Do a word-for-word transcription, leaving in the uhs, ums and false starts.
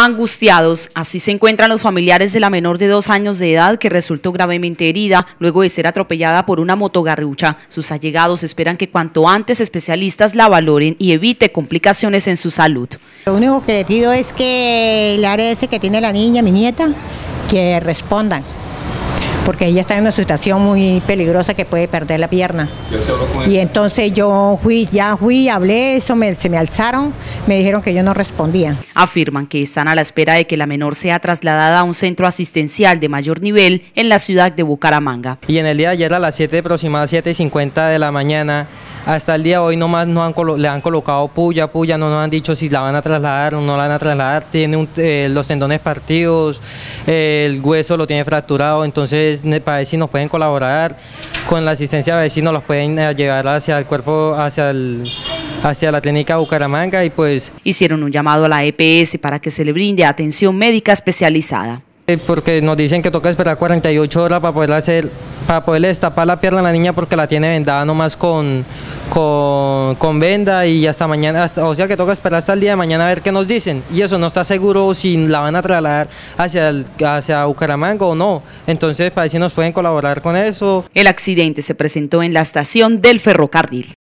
Angustiados, así se encuentran los familiares de la menor de dos años de edad que resultó gravemente herida luego de ser atropellada por una motogarrucha. Sus allegados esperan que cuanto antes especialistas la valoren y evite complicaciones en su salud. Lo único que le pido es que el área ese que tiene la niña, mi nieta, que respondan, porque ella está en una situación muy peligrosa que puede perder la pierna. Y entonces yo fui, ya fui, hablé, eso me, se me alzaron, me dijeron que yo no respondía. Afirman que están a la espera de que la menor sea trasladada a un centro asistencial de mayor nivel en la ciudad de Bucaramanga. Y en el día de ayer a las siete aproximadamente siete y cincuenta de la mañana, hasta el día de hoy nomás no han le han colocado puya, puya, no nos han dicho si la van a trasladar o no la van a trasladar, tiene un, eh, los tendones partidos, eh, el hueso lo tiene fracturado, entonces para ver si nos pueden colaborar con la asistencia, a ver si nos los pueden eh, llevar hacia el cuerpo, hacia el... hacia la clínica Bucaramanga y pues... Hicieron un llamado a la E P S para que se le brinde atención médica especializada. Porque nos dicen que toca esperar cuarenta y ocho horas para poder hacer, para poderle destapar la pierna a la niña porque la tiene vendada nomás con, con, con venda y hasta mañana, hasta, o sea que toca esperar hasta el día de mañana a ver qué nos dicen. Y eso no está seguro si la van a trasladar hacia, el, hacia Bucaramanga o no. Entonces para ver si nos pueden colaborar con eso. El accidente se presentó en la estación del ferrocarril.